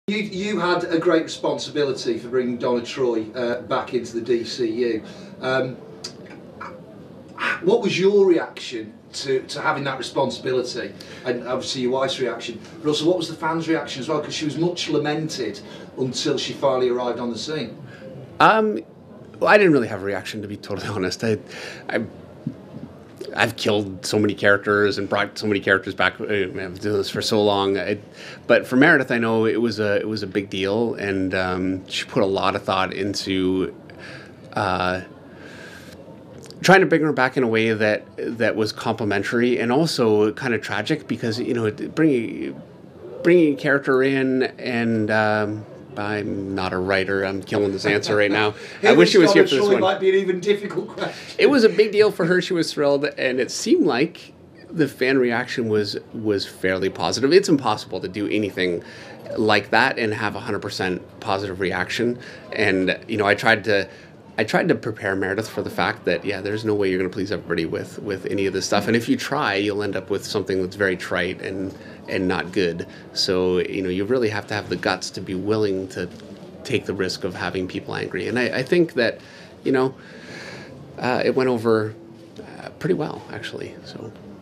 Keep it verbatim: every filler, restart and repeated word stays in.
You, you had a great responsibility for bringing Donna Troy uh, back into the D C U. Um, what was your reaction to, to having that responsibility? And obviously your wife's reaction, but also what was the fans' reaction as well? Because she was much lamented until she finally arrived on the scene. Um, well, I didn't really have a reaction, to be totally honest. I, I I've killed so many characters and brought so many characters back. I've been doing this for so long. I, but for Meredith, I know it was a it was a big deal, and um, she put a lot of thought into uh, trying to bring her back in a way that that was complimentary and also kind of tragic, because you know bringing bringing a character in and. Um, I'm not a writer. I'm killing this answer right now. I wish she was here for this one. Might be an even difficult question. It was a big deal for her. She was thrilled, and it seemed like the fan reaction was was fairly positive. It's impossible to do anything like that and have a hundred percent positive reaction. And you know, I tried to. I tried to prepare Meredith for the fact that, yeah, there's no way you're going to please everybody with, with any of this stuff. And if you try, you'll end up with something that's very trite and and not good. So, you know, you really have to have the guts to be willing to take the risk of having people angry. And I, I think that, you know, uh, it went over uh, pretty well, actually. So.